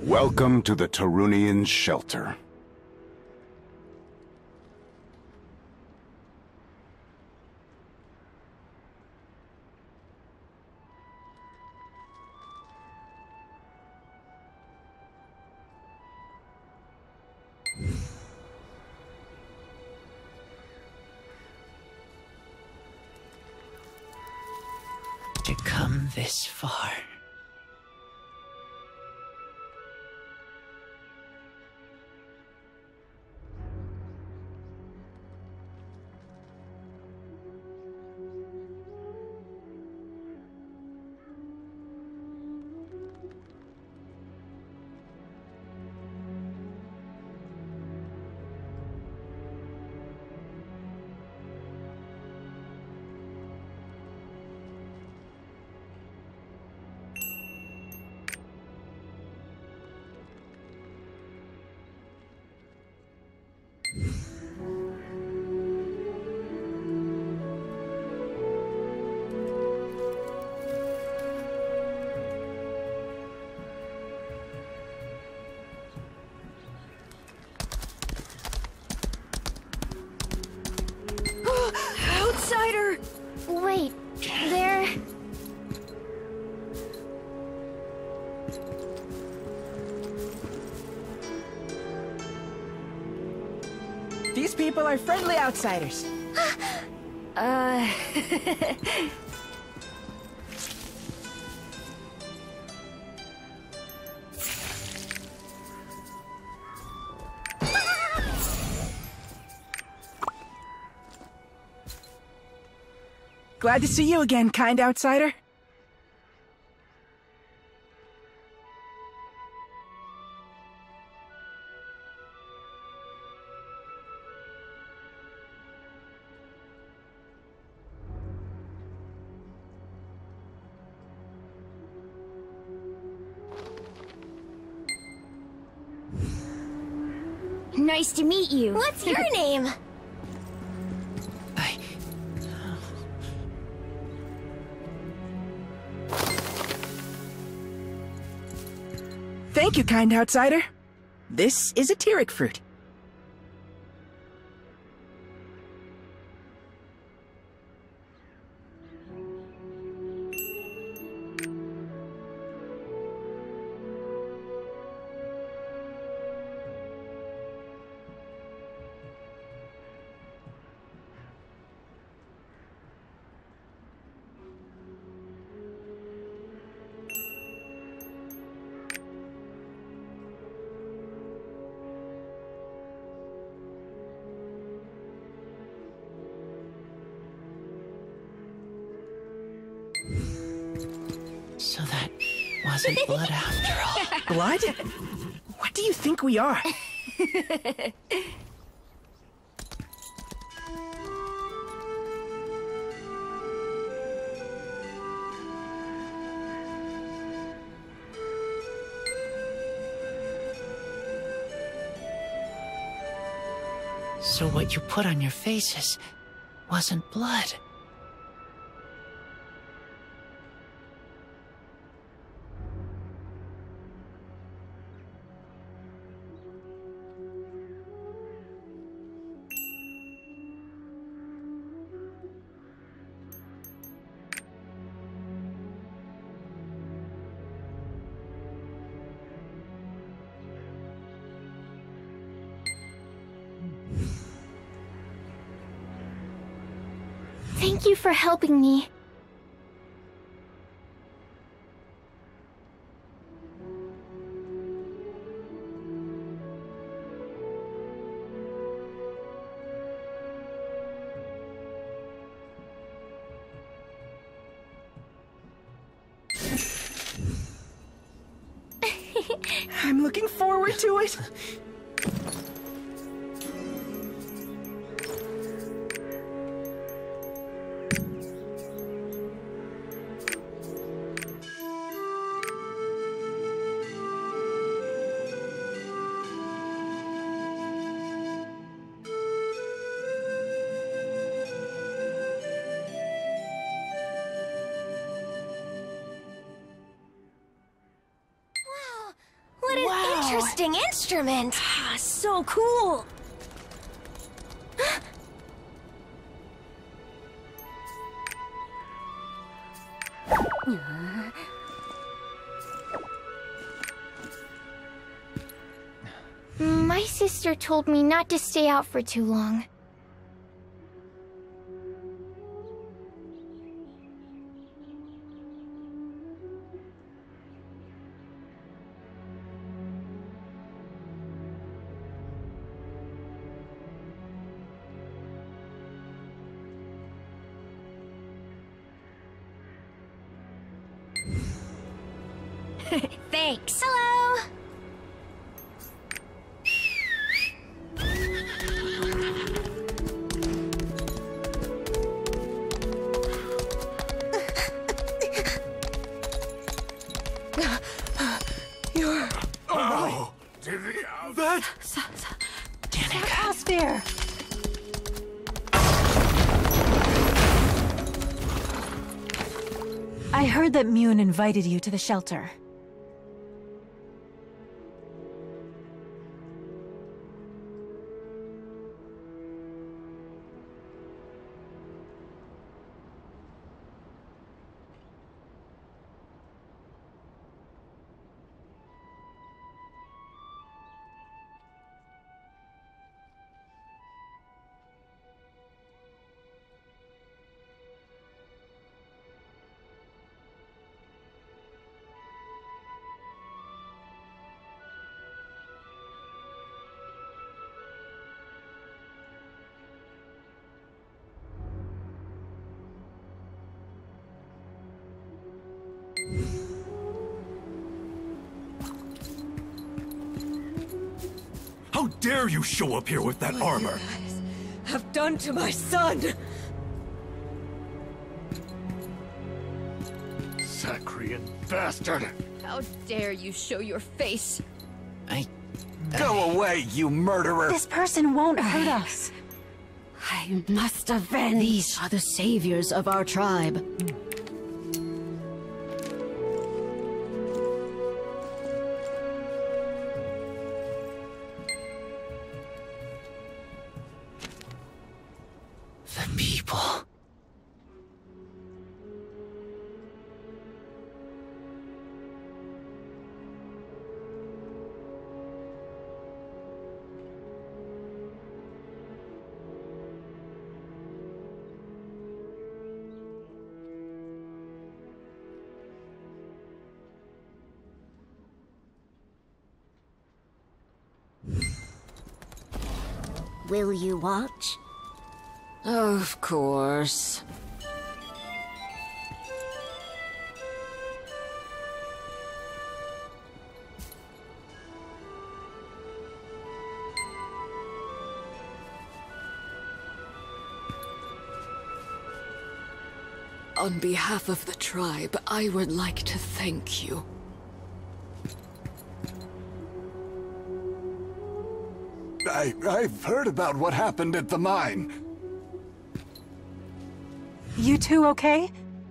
Welcome to the Tarunian shelter. To come this far. Outsider! Wait, there... These people are friendly outsiders. Glad to see you again, kind outsider. Nice to meet you. What's your name? Thank you, kind outsider. This is a Tyrrhic fruit. So that wasn't blood after all. Blood? What do you think we are? So what you put on your faces wasn't blood. Thank you for helping me. I'm looking forward to it. What is interesting instrument. Ah, so cool. My sister told me not to stay out for too long. Thanks. Hello! You're... Oh, That... Danica. Osphere. I heard that Mune invited you to the shelter. How dare you show up here with that armor? Have done to my son! Sacrian bastard! How dare you show your face? Go away, you murderer! This person won't hurt us. I must avenge. These are the saviors of our tribe. The people. Will you watch? Of course. On behalf of the tribe, I would like to thank you. I've heard about what happened at the mine. You two okay?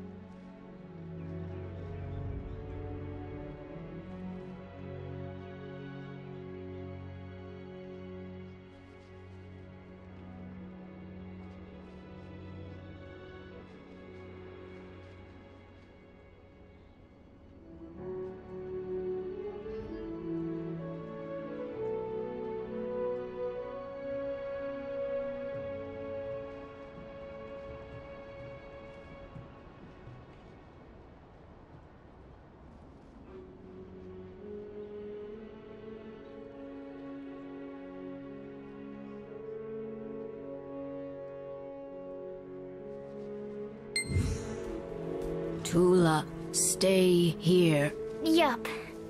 Tula, stay here. Yup.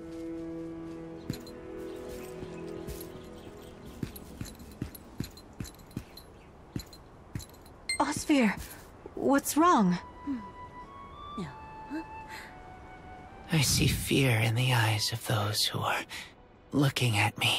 Osphere, what's wrong? I see fear in the eyes of those who are looking at me.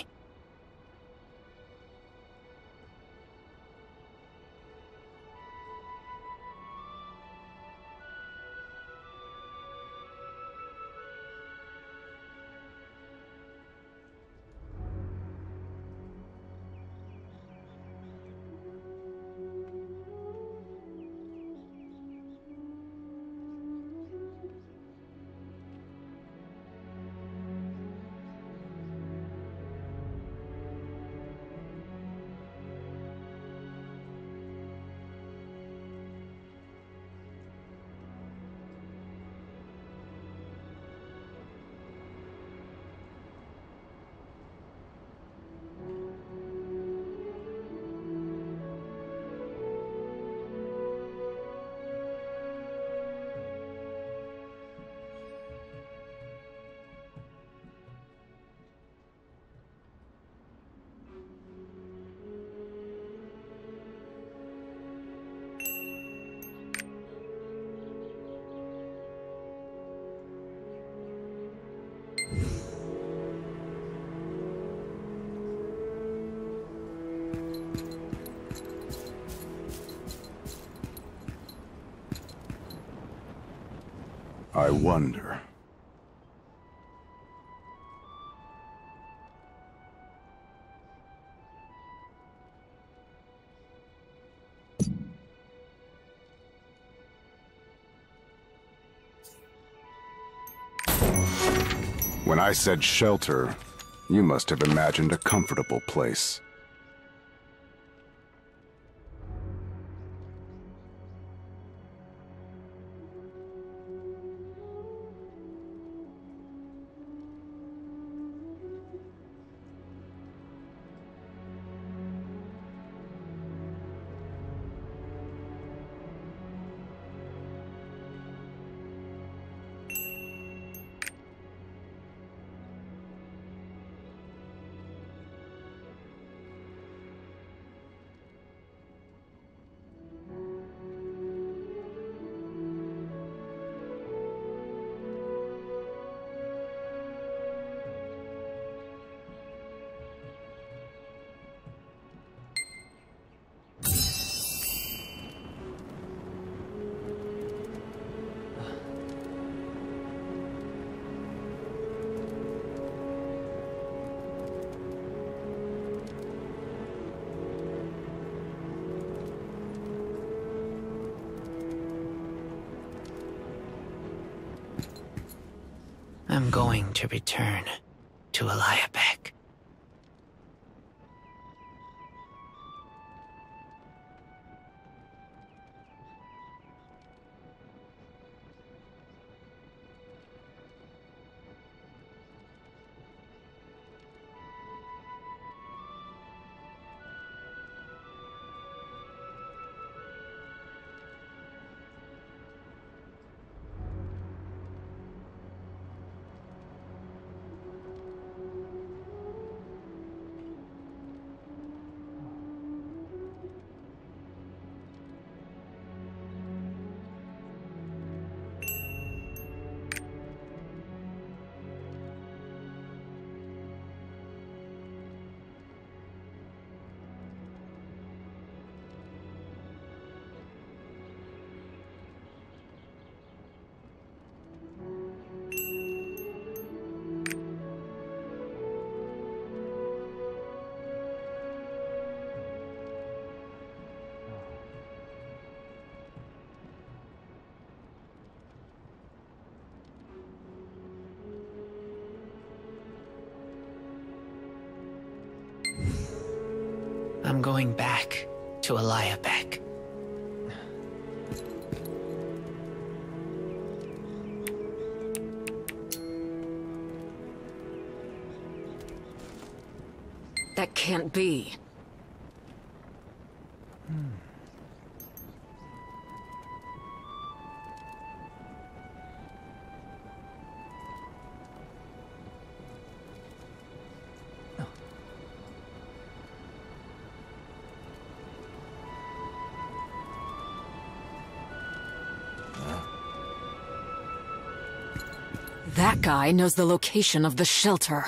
I wonder. When I said shelter, you must have imagined a comfortable place. I'm going to return to Eliabek. I'm going back to Eliabek. That can't be. That guy knows the location of the shelter.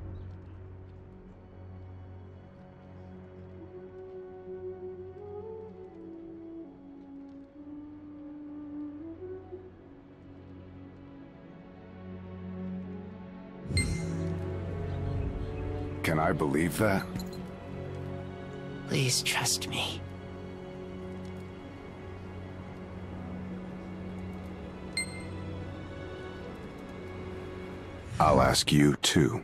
Can I believe that? Please trust me. I'll ask you too.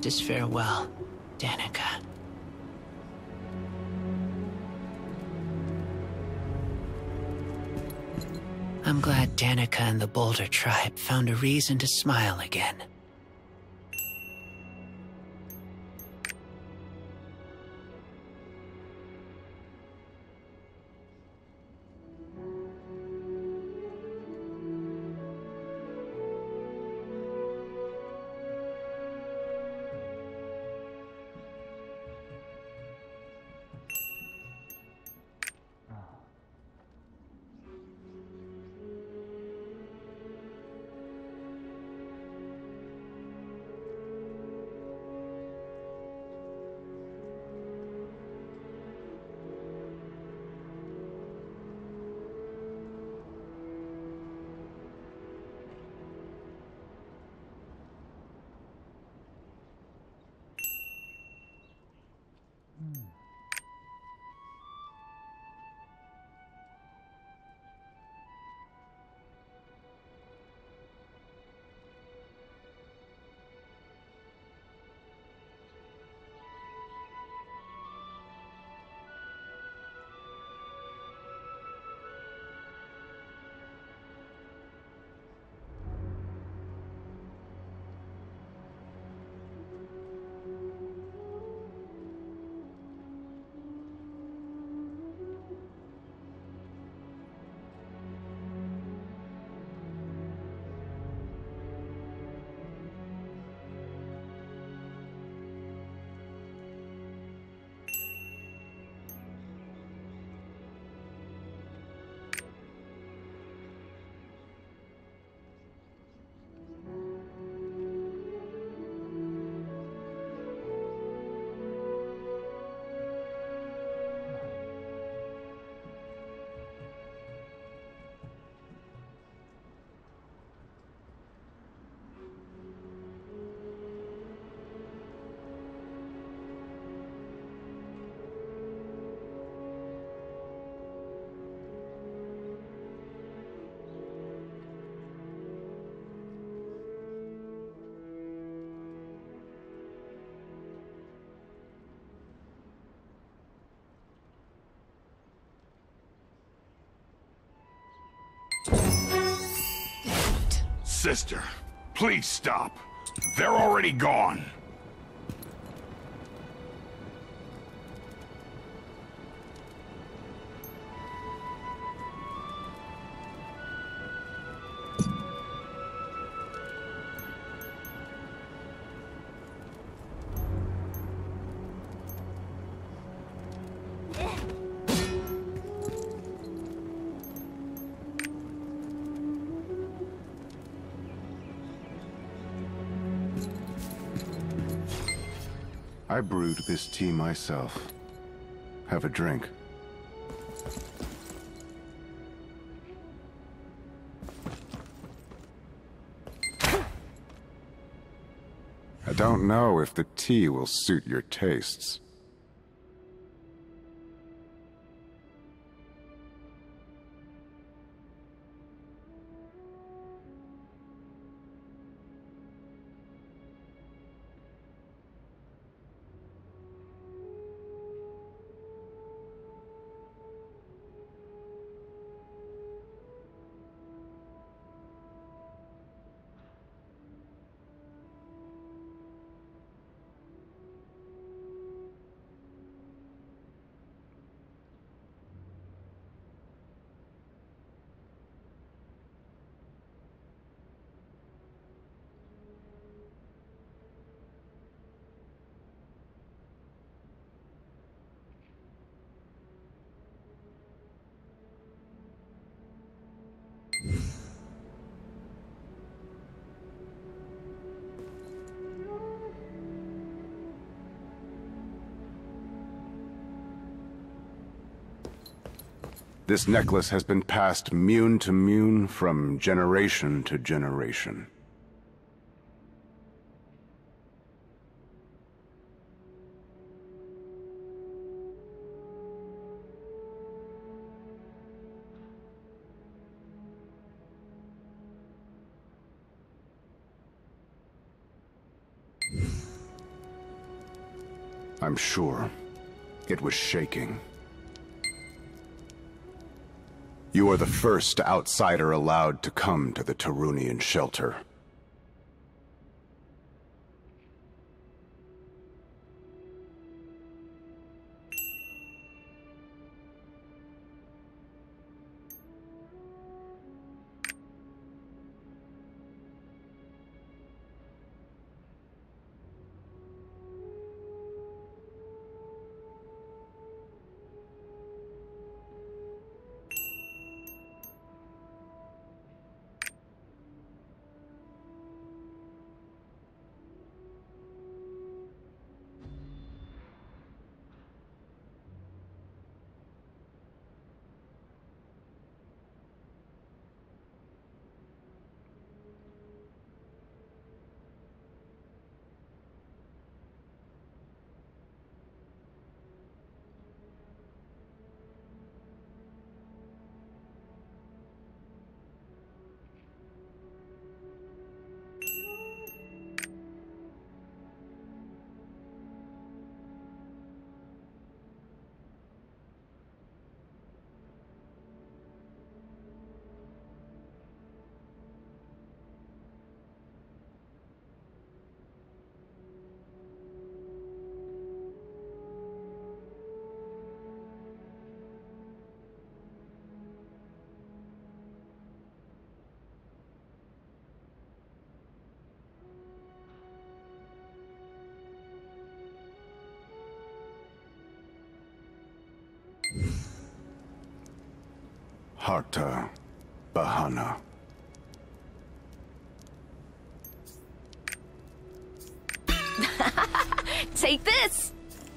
softest farewell, Danica. I'm glad Danica and the Boulder Tribe found a reason to smile again. Sister, please stop. They're already gone. I brewed this tea myself. Have a drink. I don't know if the tea will suit your tastes. This necklace has been passed mune to mune from generation to generation. I'm sure. It was shaking. You are the first outsider allowed to come to the Tarunian shelter. Harta Bahana. Take this!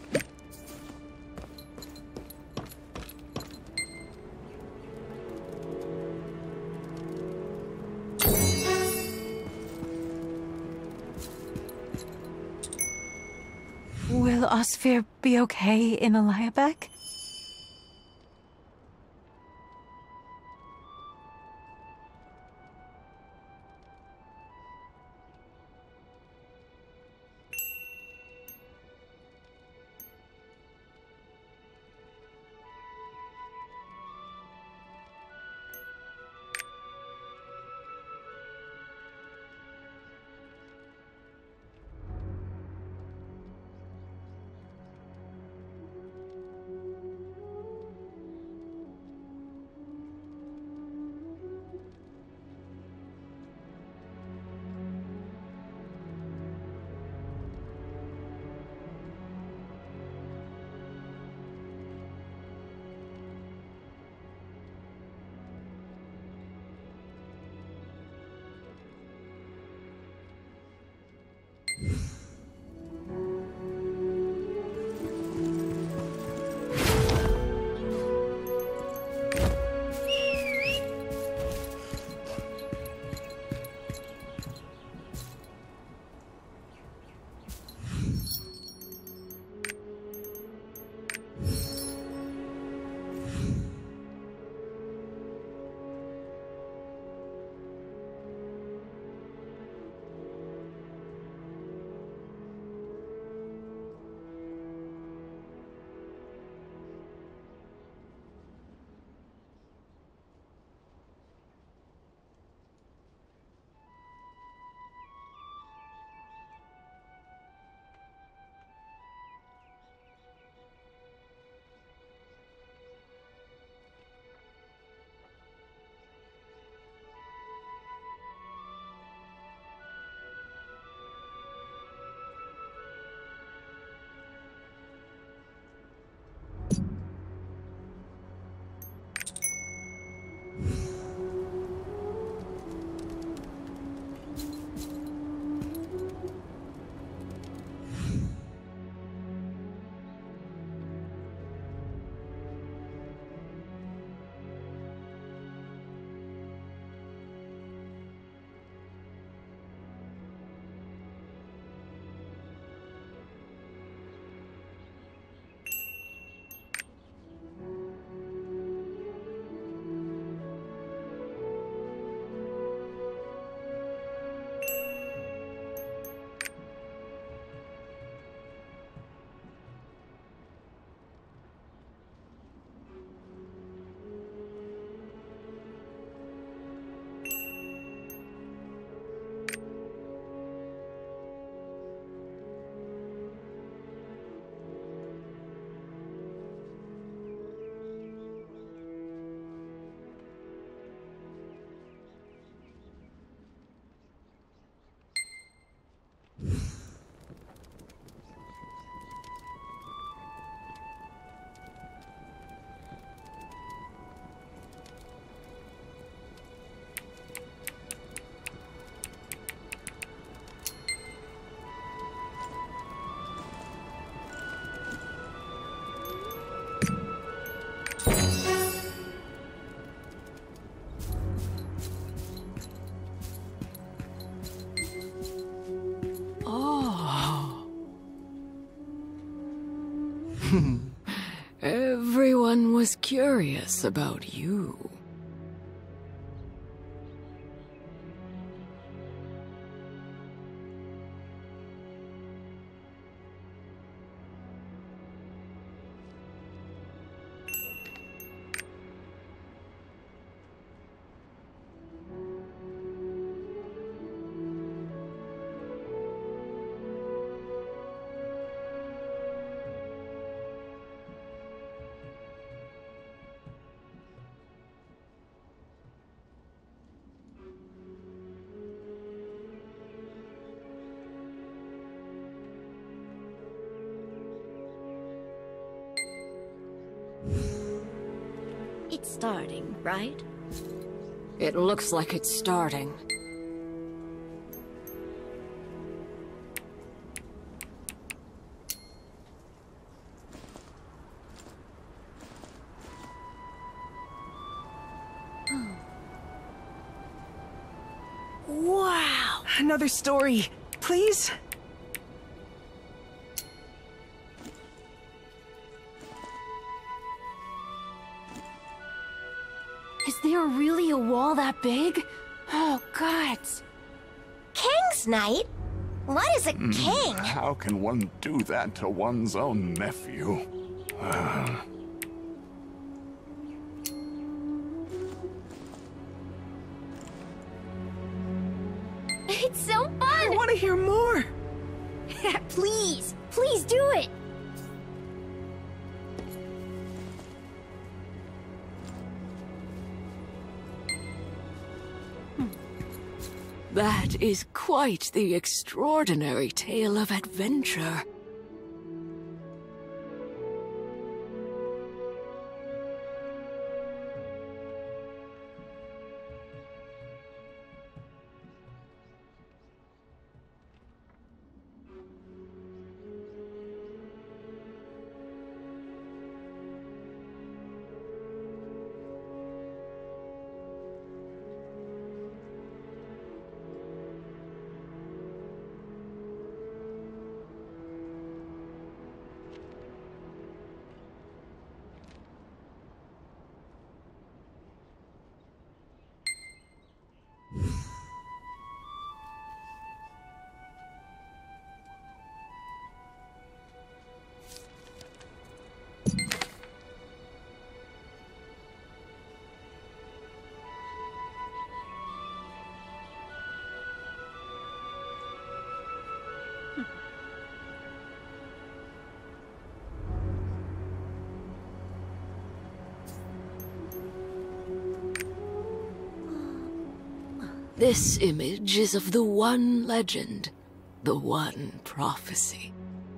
Will Osphir be okay in Eliabek? curious about you. It's starting, right? It looks like it's starting. Wow! Another story, please? Is there really a wall that big? Oh, gods. King's Knight? What is a king? How can one do that to one's own nephew? It's so fun! I want to hear more! Please, please do it! That is quite the extraordinary tale of adventure. This image is of the one legend, the one prophecy.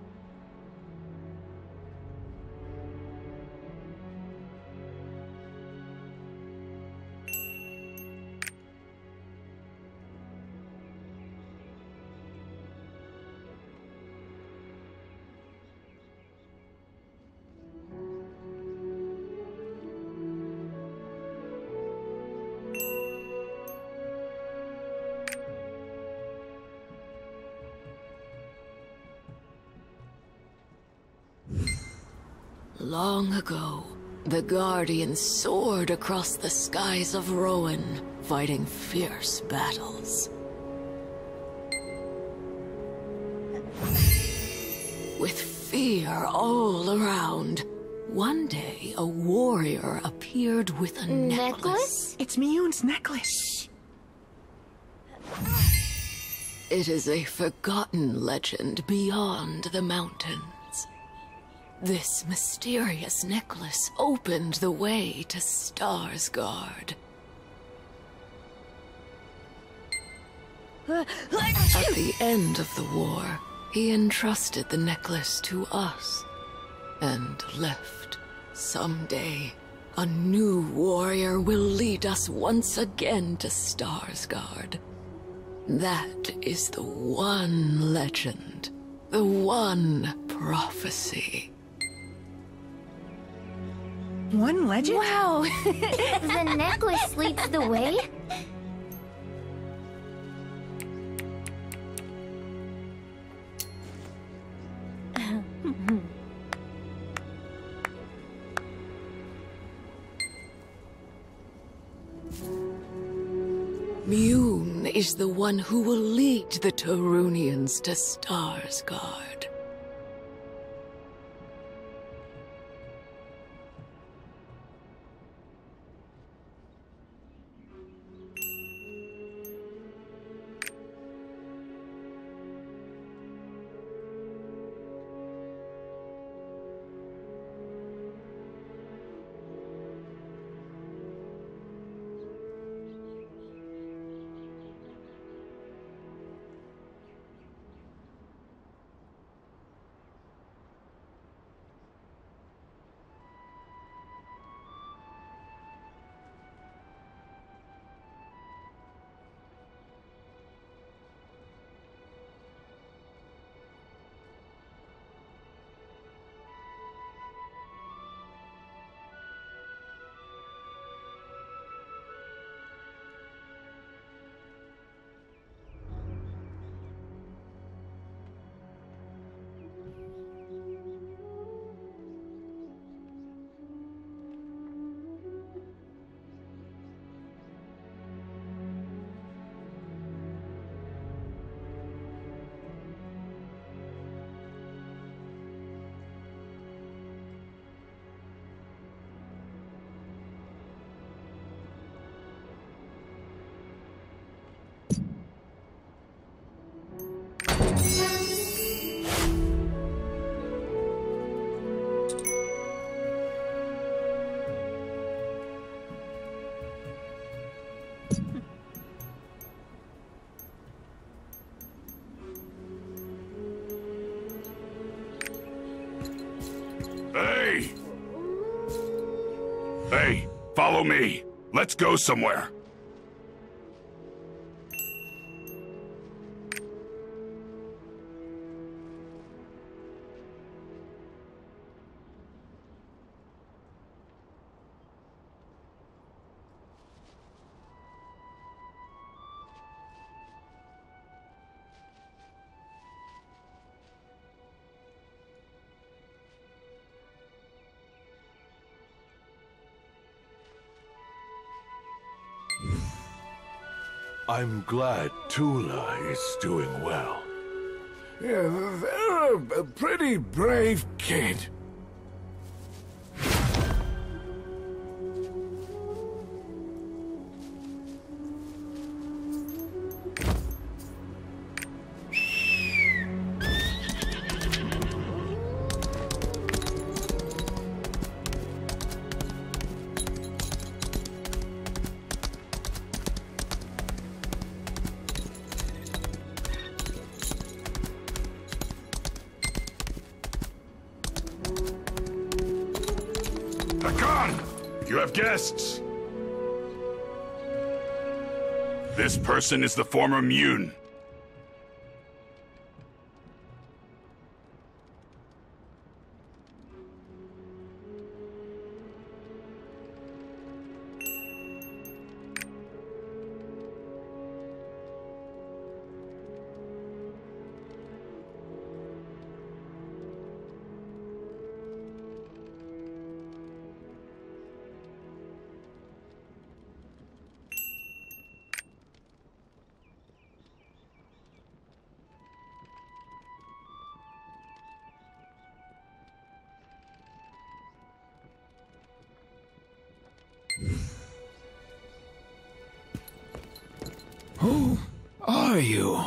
Long ago, the Guardians soared across the skies of Rowan, fighting fierce battles. With fear all around, one day a warrior appeared with a necklace. It's Miyune's necklace. It is a forgotten legend beyond the mountains. This mysterious necklace opened the way to Starsguard. At the end of the war, he entrusted the necklace to us and left. Someday, a new warrior will lead us once again to Starsguard. That is the one legend, the one prophecy. One legend? Wow! The necklace leads the way? Ven is the one who will lead the Tarunians to Starsguard. Hey! Hey, follow me. Let's go somewhere. I'm glad Tula is doing well. Yeah, they're a pretty brave kid. Hakan! You have guests! This person is the former Mune. Who are you?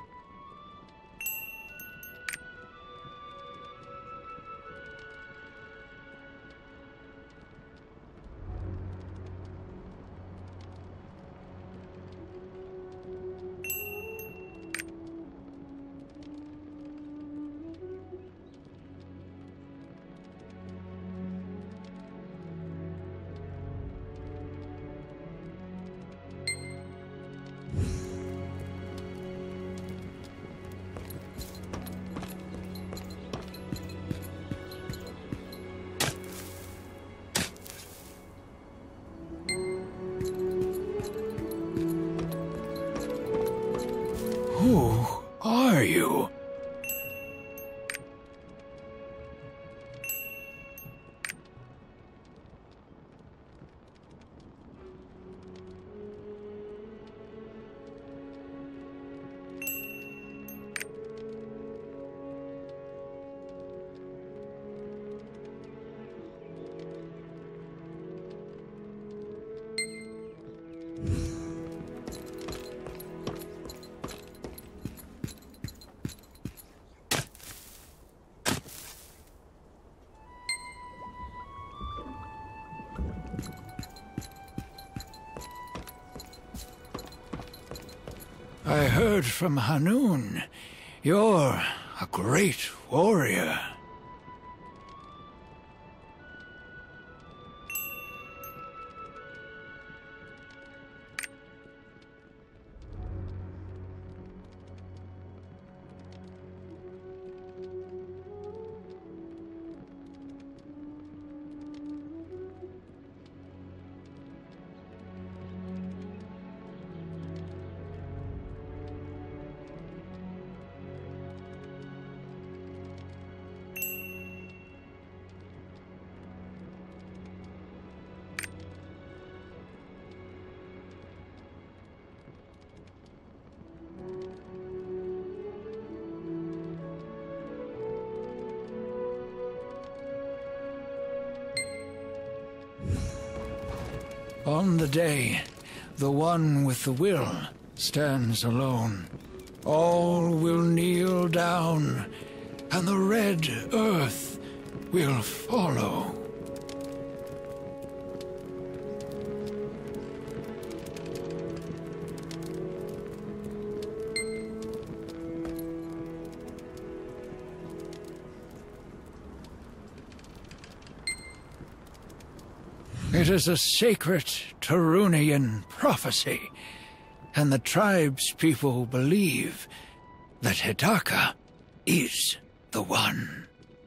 Who are you? I heard from Hanun. You're a great warrior. On the day, the one with the will stands alone. All will kneel down, and the red earth will follow. It is a sacred Tarunian prophecy, and the tribe's people believe that Hidaka is the one.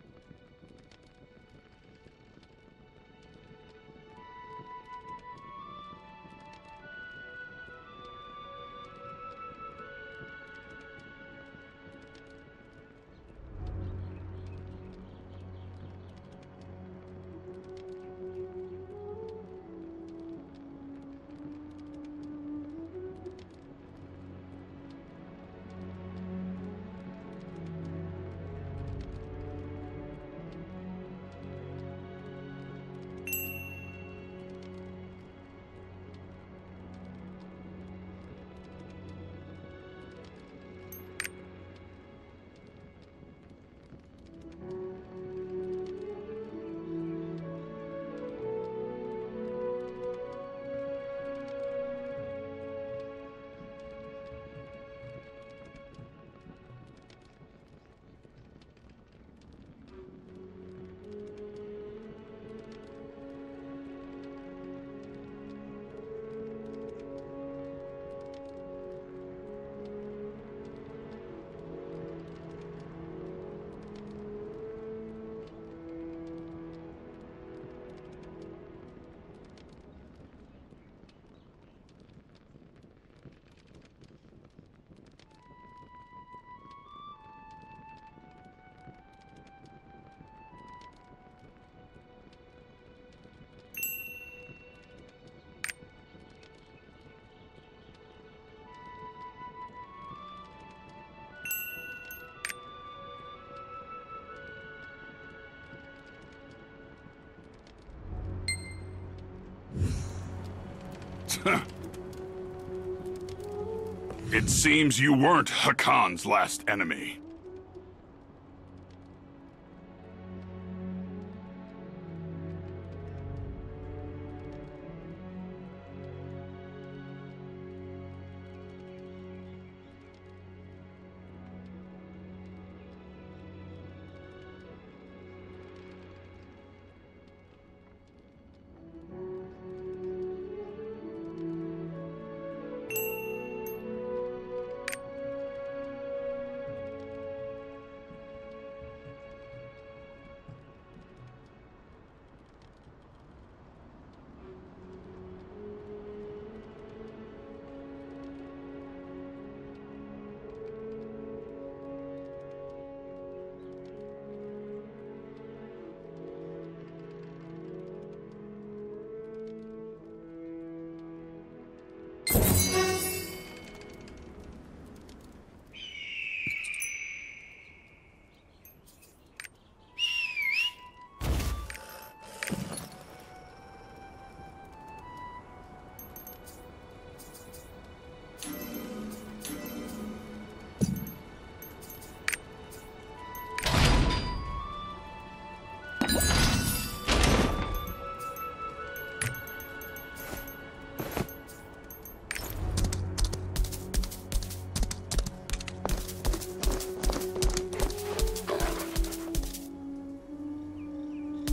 It seems you weren't Hakan's last enemy.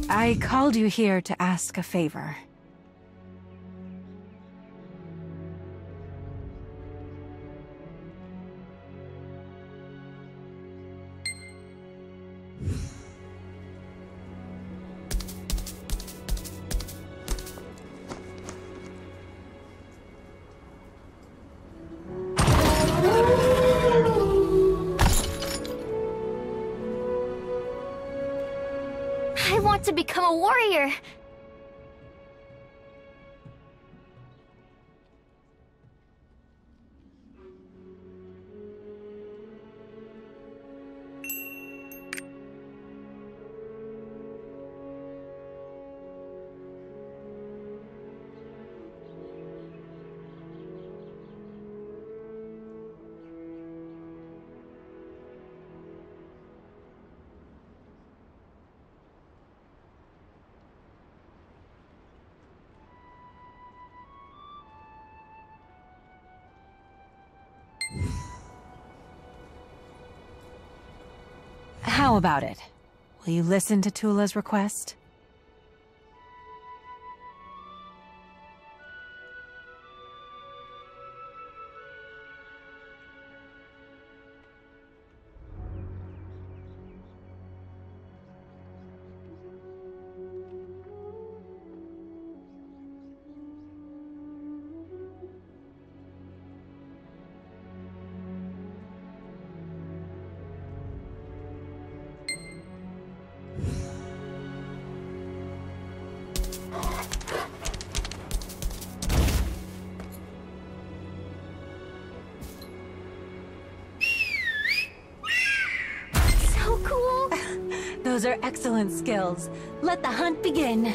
I called you here to ask a favor. I want to become a warrior. How about it? Will you listen to Tula's request? Those are excellent skills. Let the hunt begin.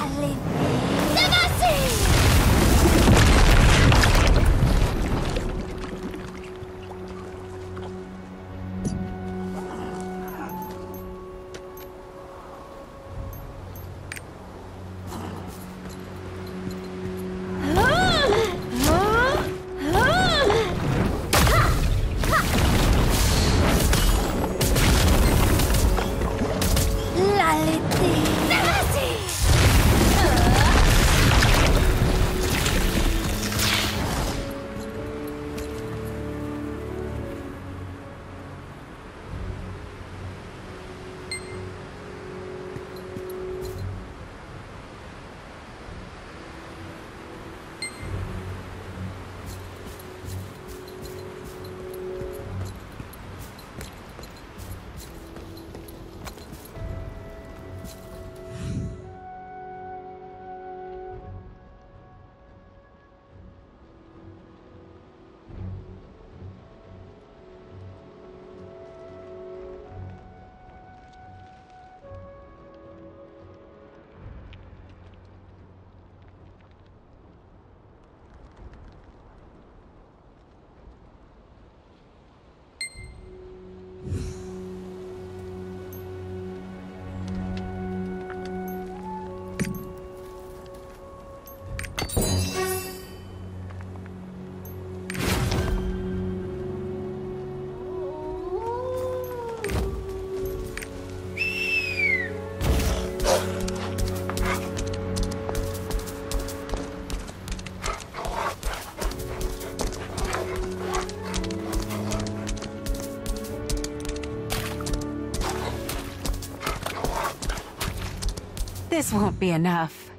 This won't be enough.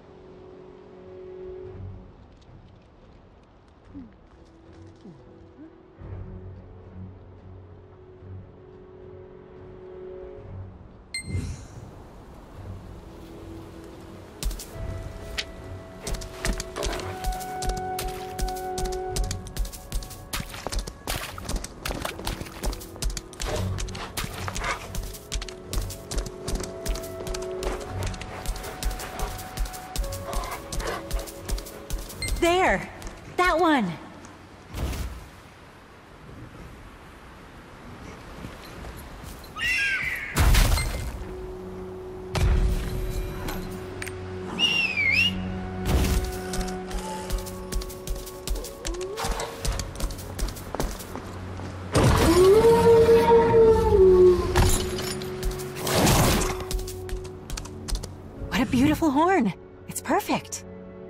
There! That one! What a beautiful horn! It's perfect!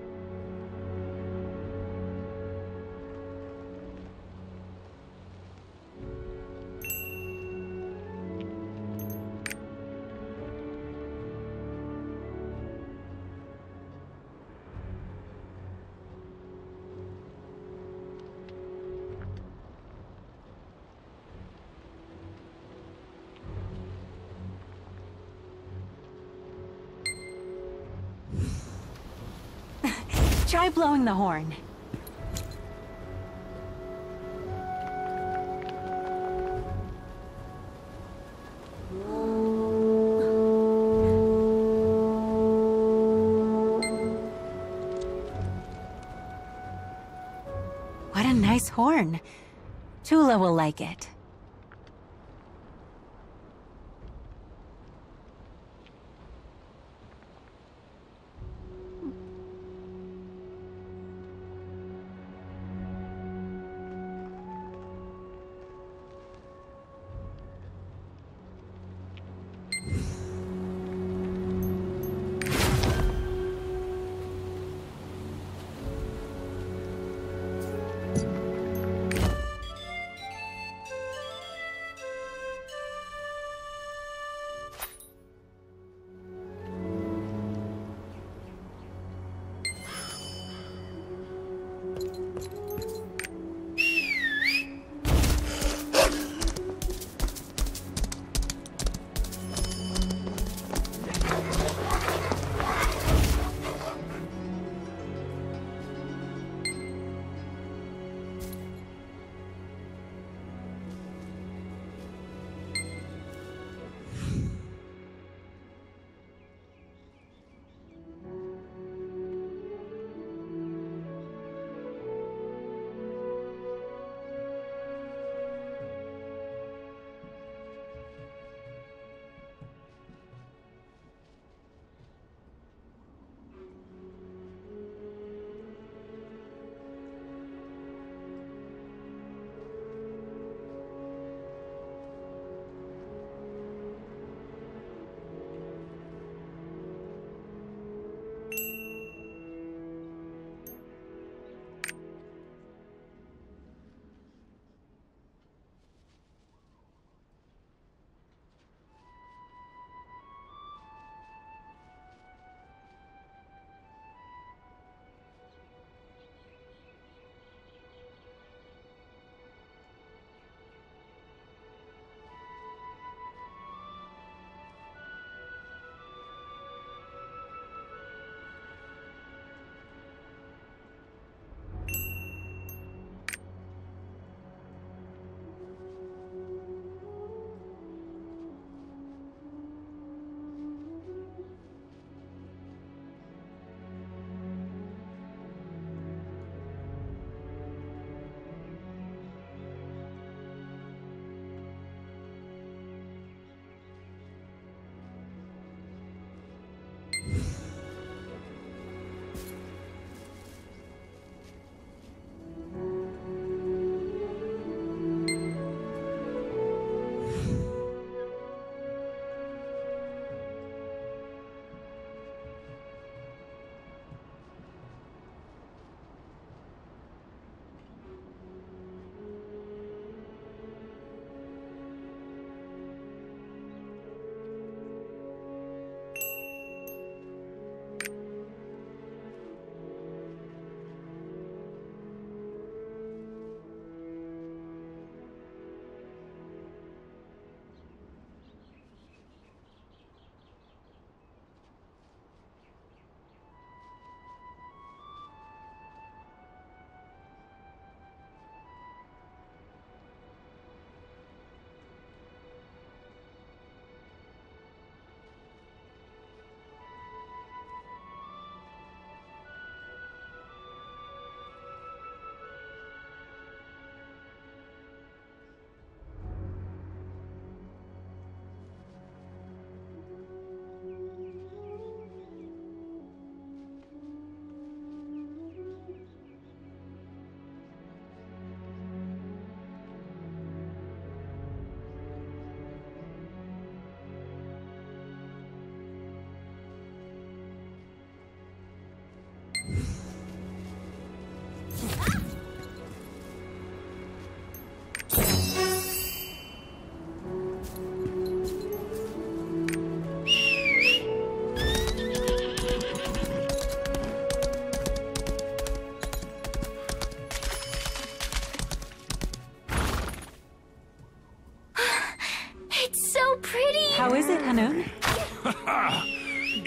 Try blowing the horn. What a nice horn. Tula will like it.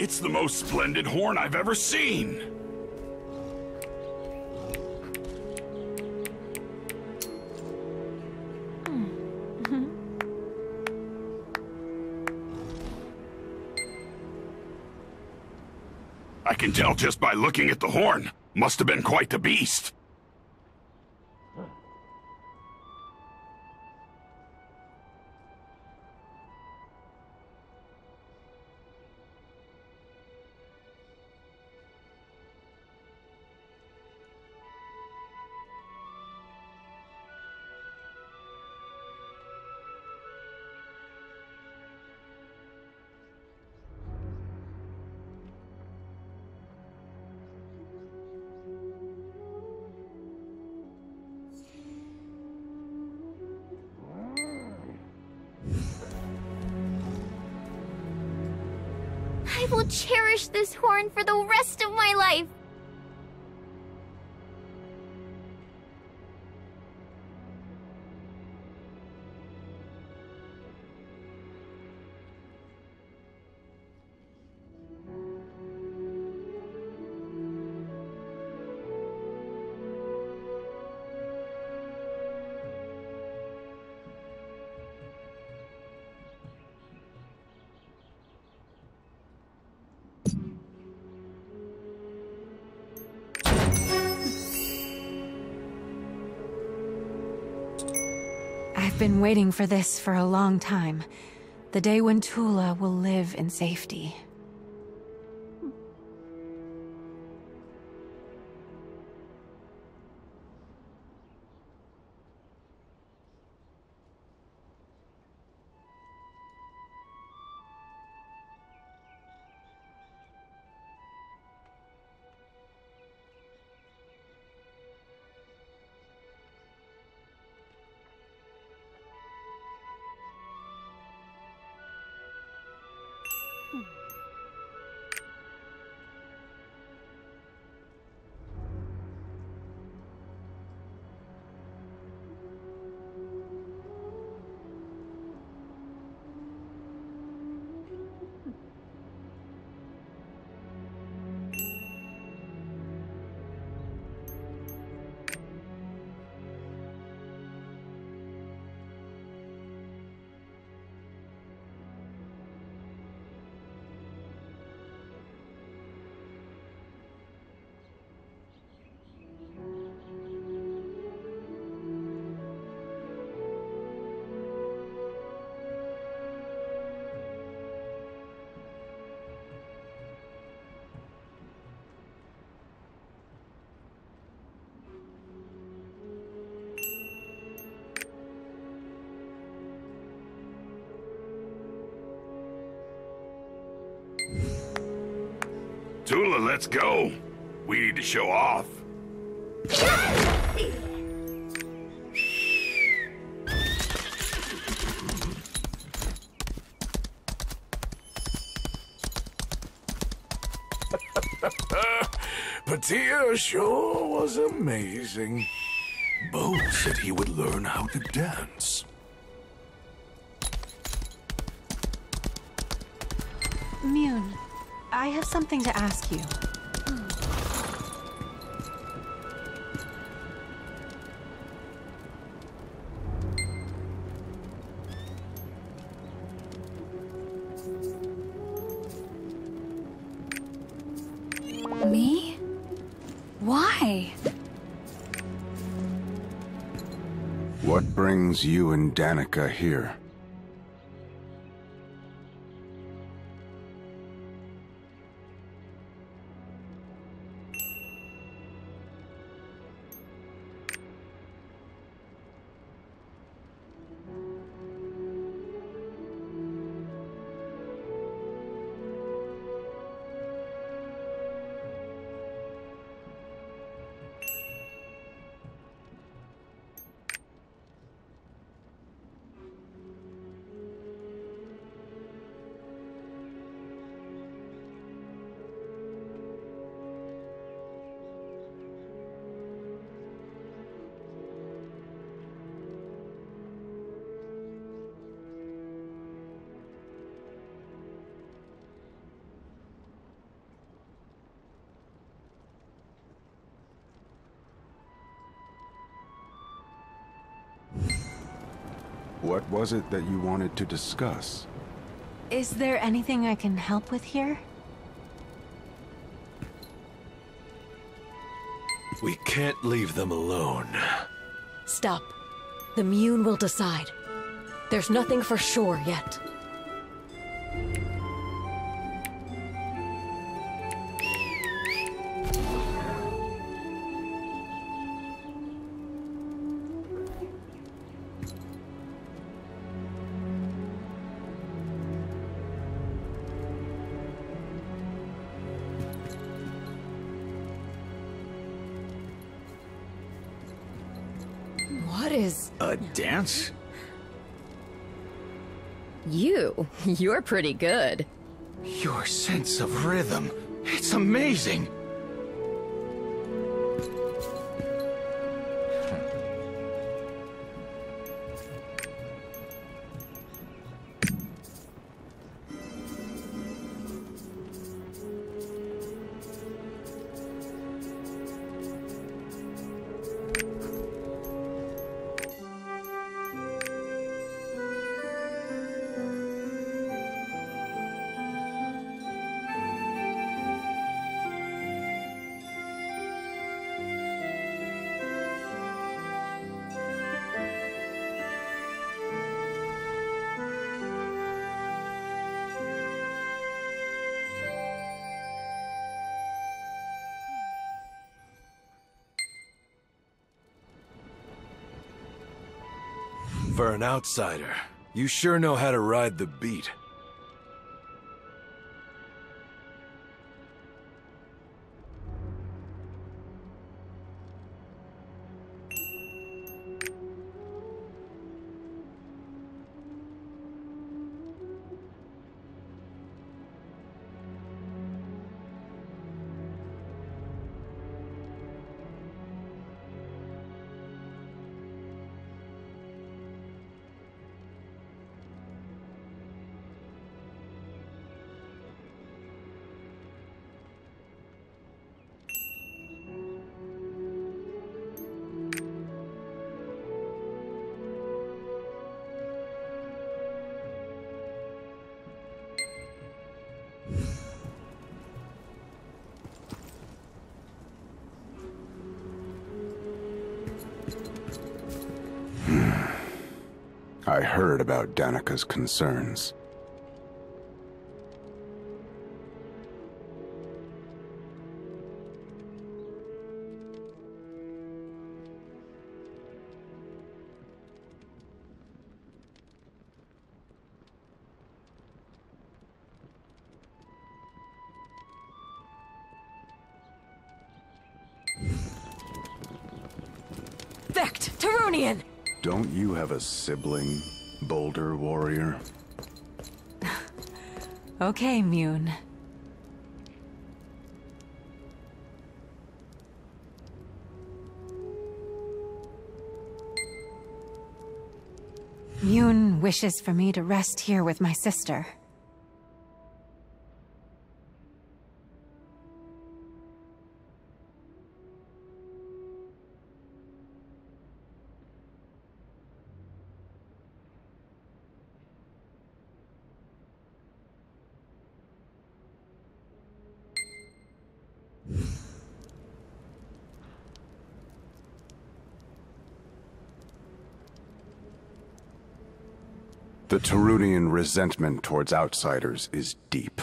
It's the most splendid horn I've ever seen. I can tell just by looking at the horn. Must have been quite the beast. I will cherish this horn for the rest of my life. I've been waiting for this for a long time. The day when Tula will live in safety. Tula, let's go. We need to show off. Patia sure was amazing. Bo said he would learn how to dance. Mune, I have something to ask you. Me? Why? What brings you and Danica here? What was it that you wanted to discuss? Is there anything I can help with here? We can't leave them alone. Stop. The Mune will decide. There's nothing for sure yet. What is... A dance? You're pretty good. Your sense of rhythm. It's amazing. For an outsider, you sure know how to ride the beat. I heard about Danika's concerns. Vect! Tarunian! Don't you have a sibling, Boulder Warrior? Okay, Mune. Mune wishes for me to rest here with my sister. The Tarunian resentment towards outsiders is deep.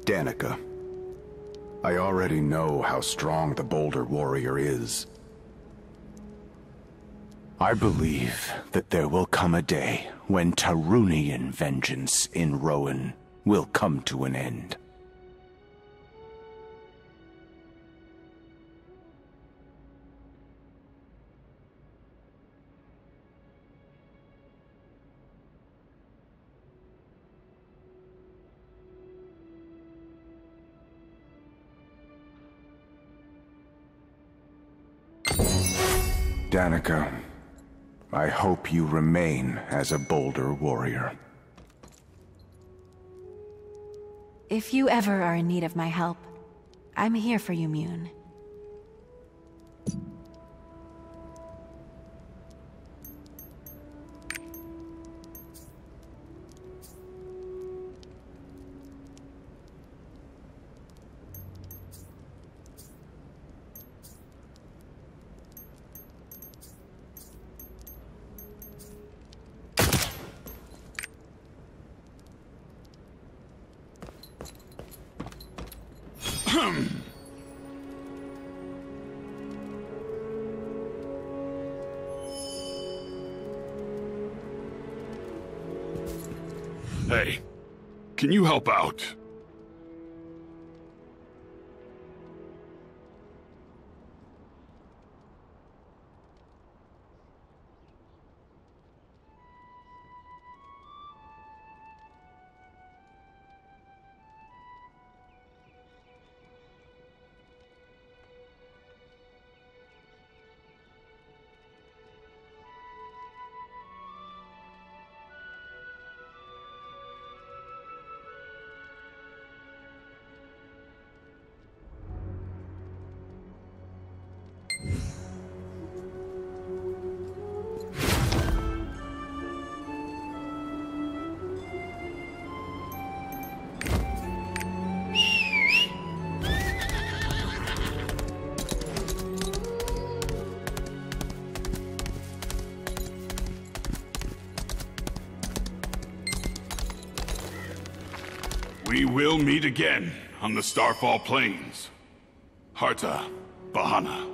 Danica. I already know how strong the Boulder Warrior is. I believe that there will come a day when Tarunian vengeance in Rowan will come to an end. Danica, I hope you remain as a Boulder Warrior. If you ever are in need of my help, I'm here for you, Mune. Hey, can you help out? We will meet again on the Starfall Plains. Harta Bahana.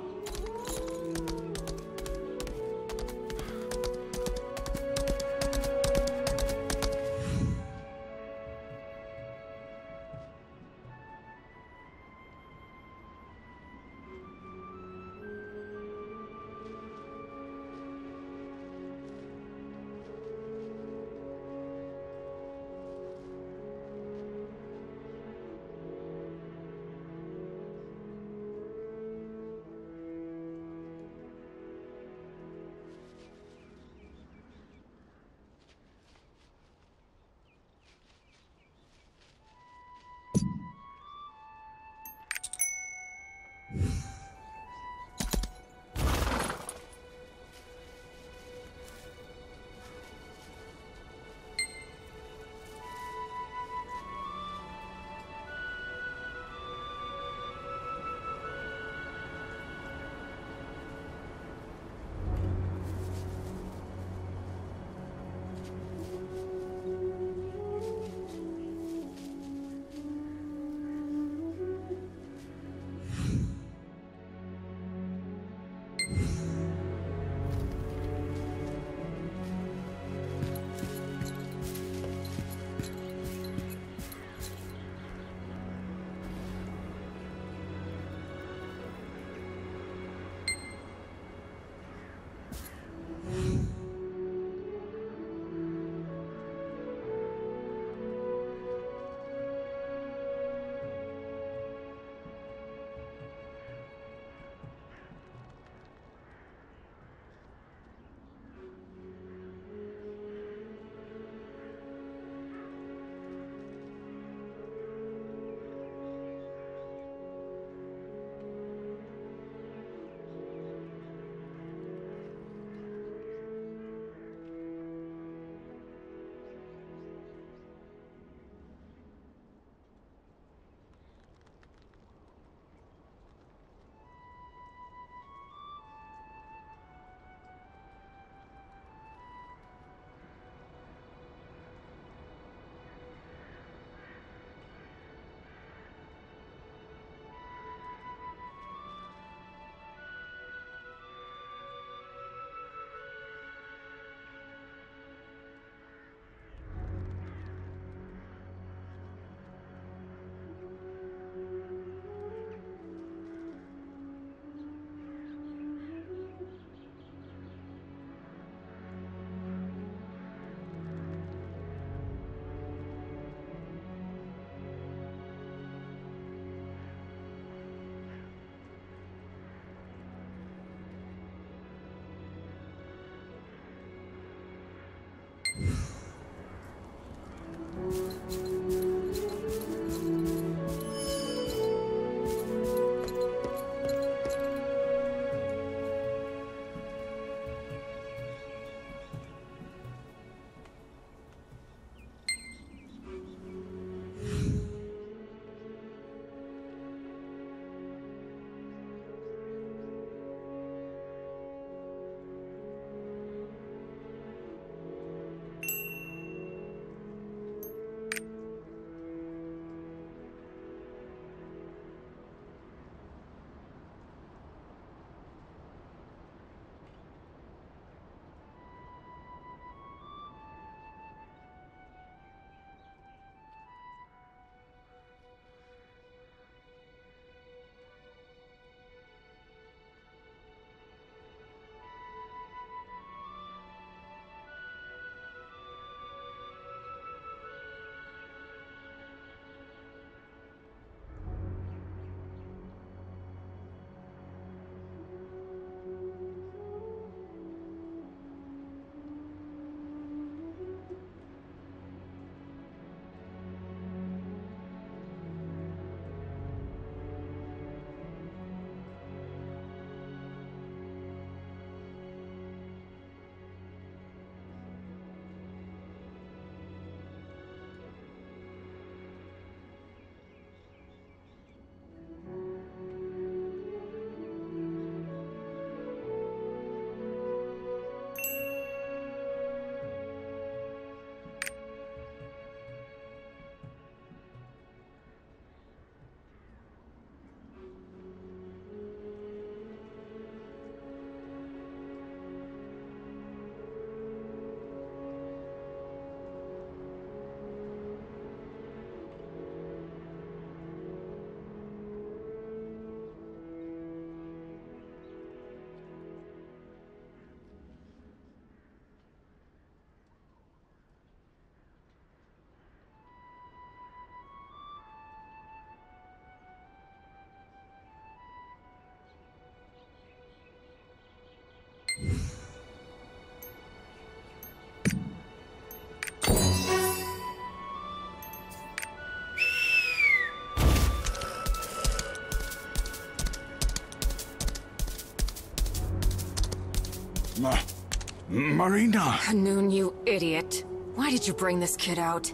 Marina! Hanun, you idiot. Why did you bring this kid out?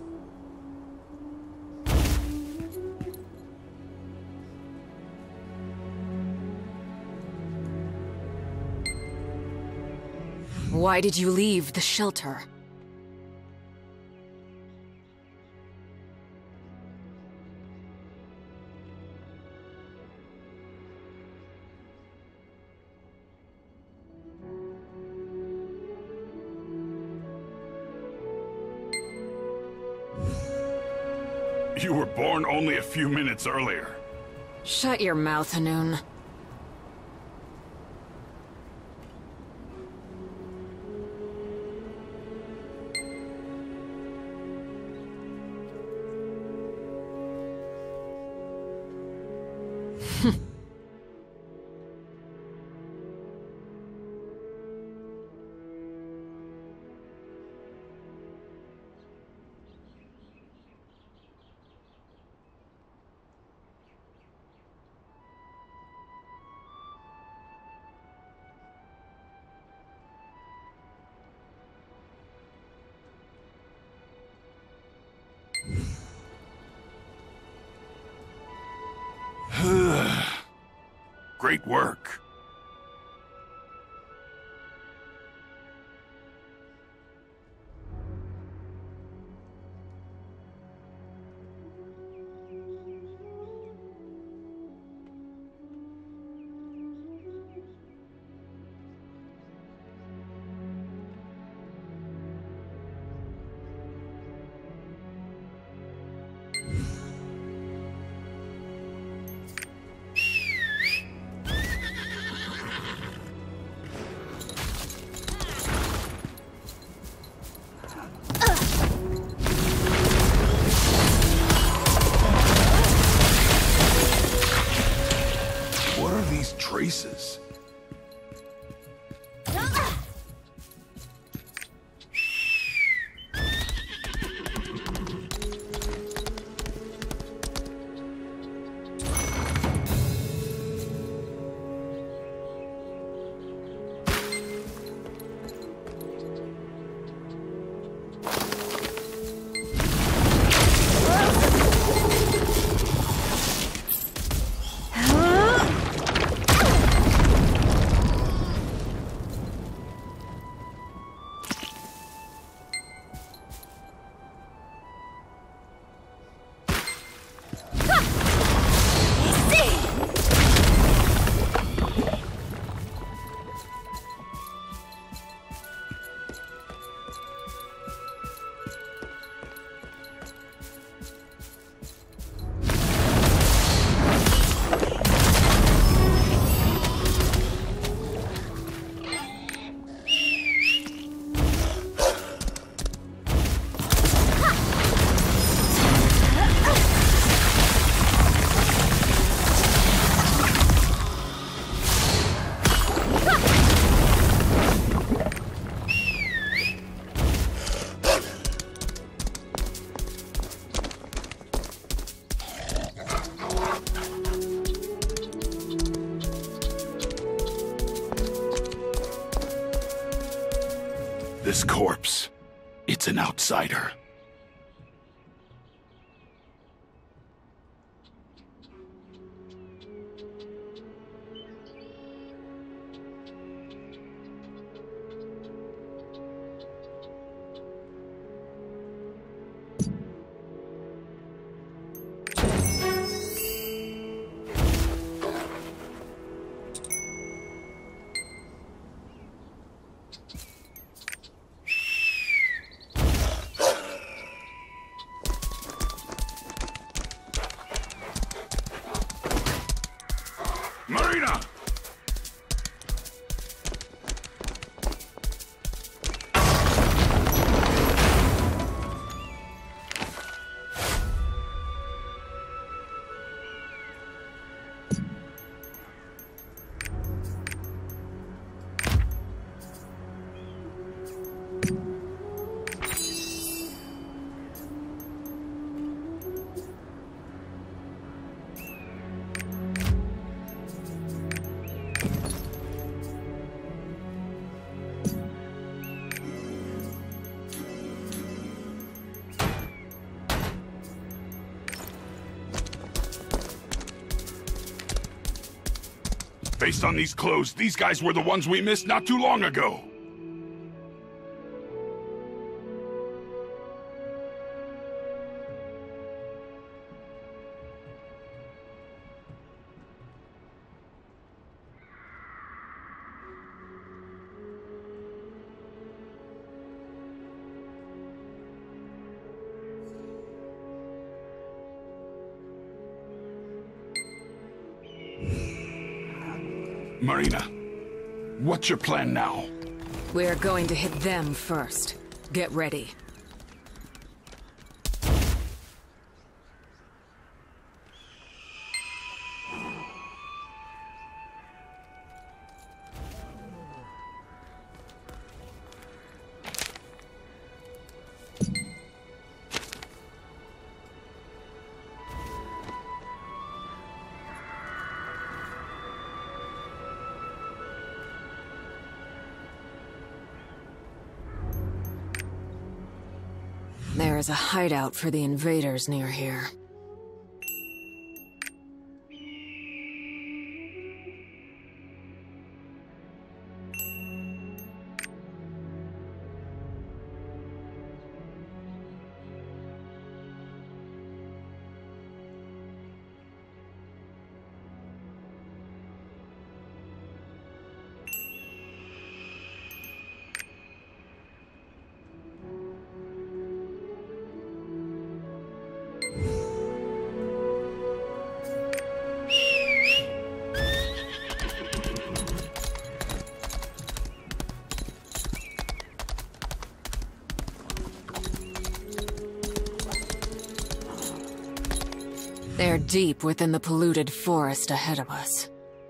Why did you leave the shelter? You were born only a few minutes earlier. Shut your mouth, Hanun. Great work. Traces. This corpse, it's an outsider. Marina! Based on these clothes, these guys were the ones we missed not too long ago. Marina, what's your plan now? We're going to hit them first. Get ready. There is a hideout for the invaders near here. They're deep within the polluted forest ahead of us.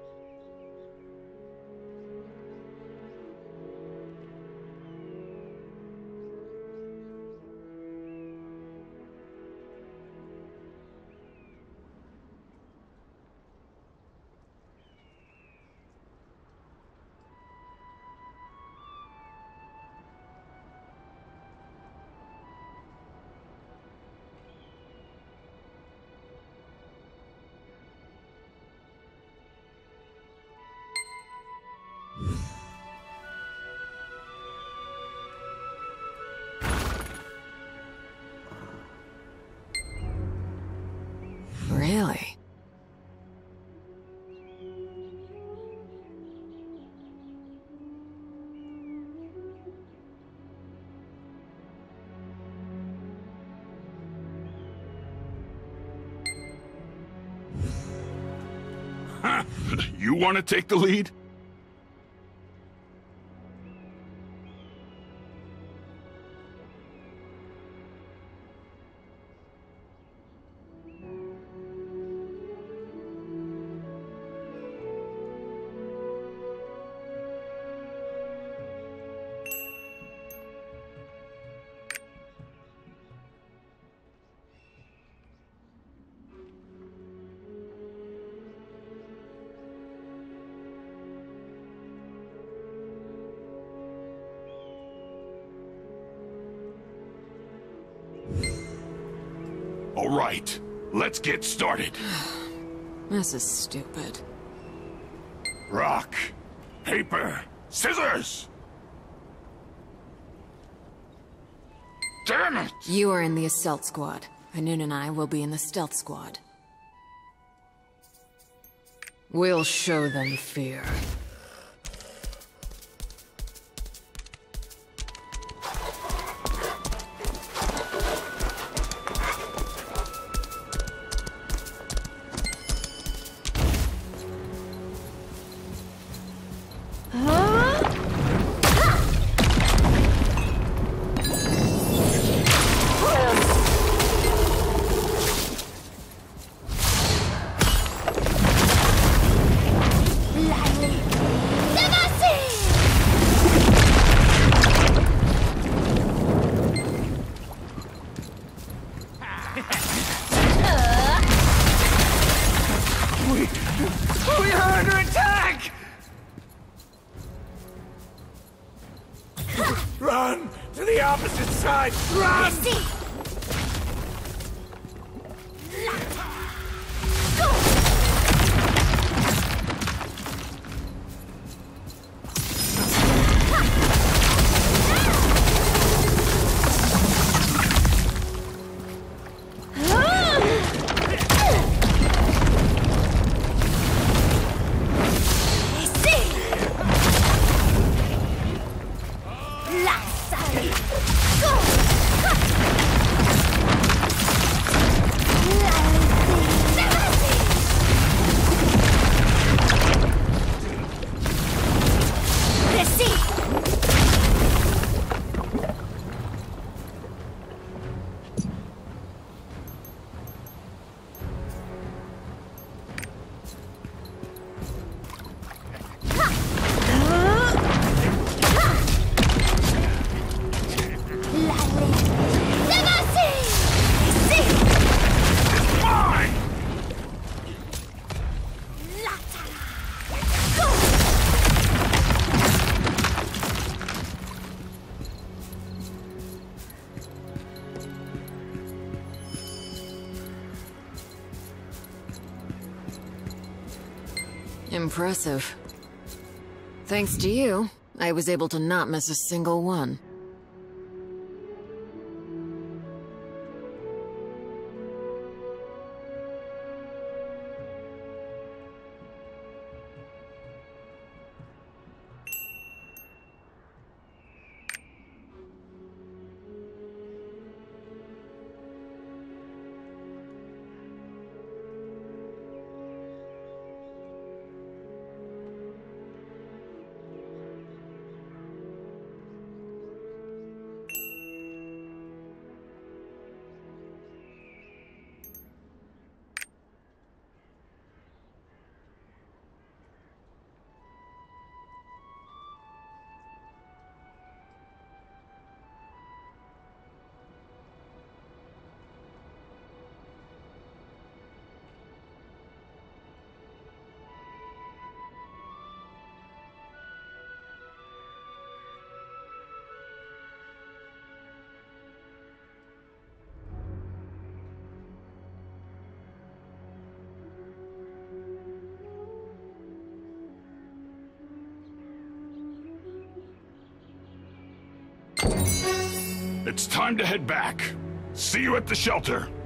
Really? Huh? You want to take the lead? All right, let's get started. This is stupid. Rock, paper, scissors! Damn it! You are in the assault squad. Anun and I will be in the stealth squad. We'll show them fear. We are under attack! Run! To the opposite side! Run! Impressive. Thanks to you, I was able to not miss a single one. It's time to head back. See you at the shelter.